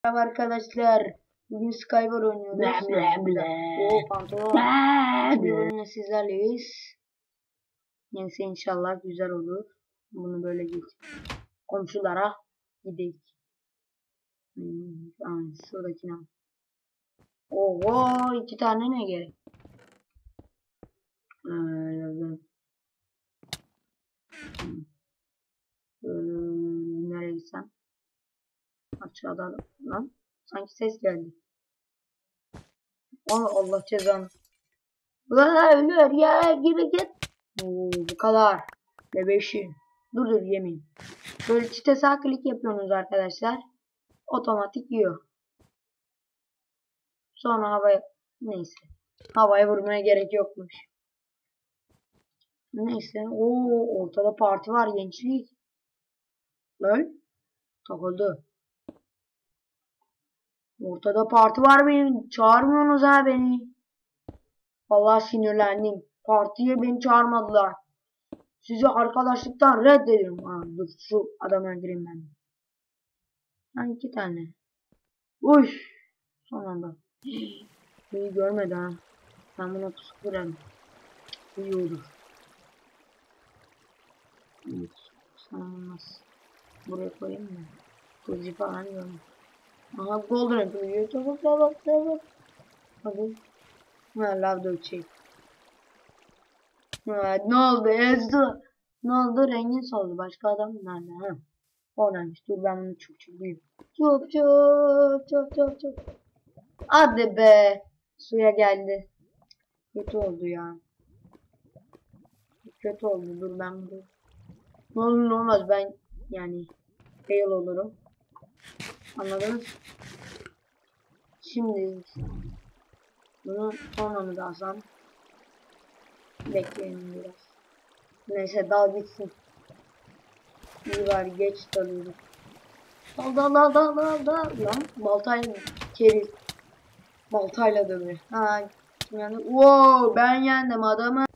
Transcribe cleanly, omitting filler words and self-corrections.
Merhaba arkadaşlar. Bugün Skyward oynuyoruz. O pantolon. Bir bölümde sizlerleyiz. Neyse inşallah güzel olur. Bunu böyle geç. Komşulara gidelim. Şuradakine. Oho, 2 tane ne gerek? Nereye gitsem? Aşağıda lan. Sanki ses geldi. Allah cezanı. Ölür ya, gibi git. Bu kadar. Bebeşim. Dur yemin. Böyle çite sağ klik yapıyorsunuz arkadaşlar. Otomatik yiyor. Sonra havaya, neyse. Havaya vurmaya gerek yokmuş. Neyse. Ortada parti var gençlik. Lan. Takıldı. Ortada parti var benim. Çağırmıyorsunuz ha beni. Vallahi sinirlendim. Partiye beni çağırmadılar. Sizi arkadaşlıktan reddediyorum. Dur şu adamı öldüreyim ben. Ha 2 tane. Uy. Son anda. İyi görmedi ha. Ben buna pusu kurarım. İyi olur. Evet. Sanılmaz. Buraya koyayım mı? Kılıcı falan görmüyor. Aha golden apple. Çabuk. Hadi. Love dökecek. Ne oldu? Ezdu. Ne oldu? Rengin soldu. Başka adam nerede? Ha. Oradaymış. Dur ben bunu çok büyüğüm. Çok. Hadi be. Suya geldi. Kötü oldu ya. Kötü oldu. Dur ben bunu. Ne olur ne olmaz ben yani fail olurum. Anladınız? Şimdi bunu sonra mı dalsam? Bekleyin biraz. Neyse dal bitsin. İyi var geç dalıyoruz. Dal. Lan baltayla keriz. Baltayla dövüyor. Ha kim yendi? Wow ben yendim adamı.